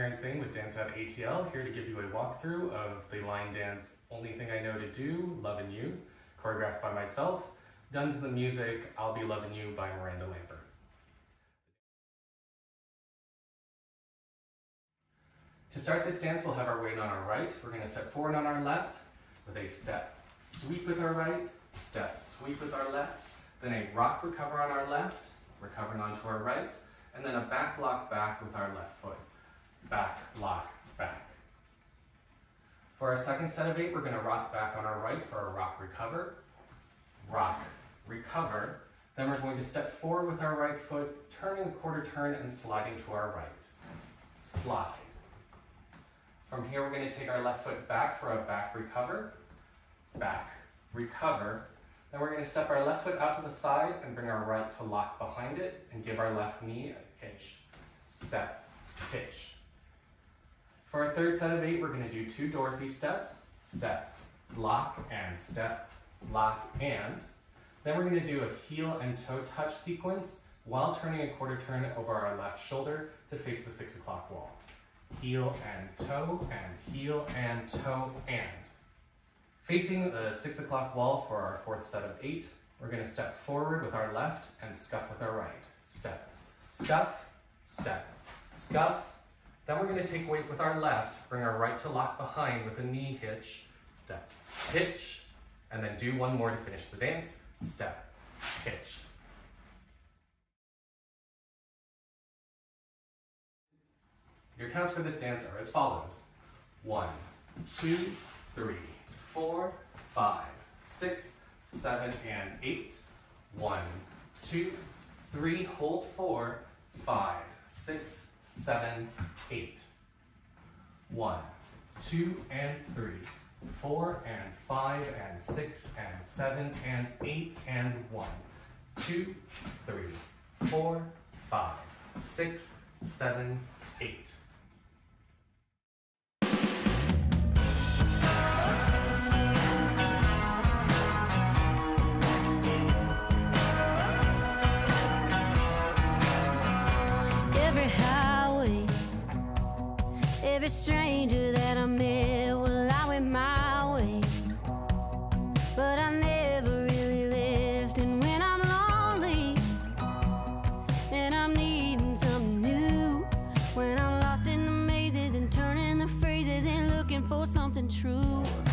Terence Ng with Dance at ATL, here to give you a walkthrough of the line dance Only Thing I Know to Do, Lovin You, choreographed by myself, done to the music I'll Be Lovin' You by Miranda Lambert. To start this dance, we'll have our weight on our right. We're going to step forward on our left with a step sweep with our right, step sweep with our left, then a rock recover on our left, recovering onto our right, and then a back lock back with our left foot. Back, lock, back. For our second set of 8, we're going to rock back on our right for a rock, recover, then we're going to step forward with our right foot, turning a quarter turn and sliding to our right. Slide. From here, we're going to take our left foot back for a back, recover, then we're going to step our left foot out to the side and bring our right to lock behind it and give our left knee a hitch. Step, hitch. For our third set of 8, we're going to do 2 Dorothy steps, step, lock, and step, lock, and. Then we're going to do a heel and toe touch sequence while turning a quarter turn over our left shoulder to face the 6 o'clock wall. Heel and toe, and heel and toe, and. Facing the 6 o'clock wall for our fourth set of 8, we're going to step forward with our left and scuff with our right. Step, scuff, step, scuff. Then we're going to take weight with our left, bring our right to lock behind with a knee hitch, step, hitch, and then do one more to finish the dance, step, hitch. Your counts for this dance are as follows. 1, 2, 3, 4, 5, 6, 7, and 8. 1, 2, 3, hold 4, 5, 6, 7, 8. 1, 2, and 3, 4, and 5, and 6, and 7, and 8, and 1, 2, 3, 4, 5, 6, 7, 8. Every stranger that I met, well, I went my way, but I never really left. And when I'm lonely and I'm needing something new, when I'm lost in the mazes and turning the phrases and looking for something true,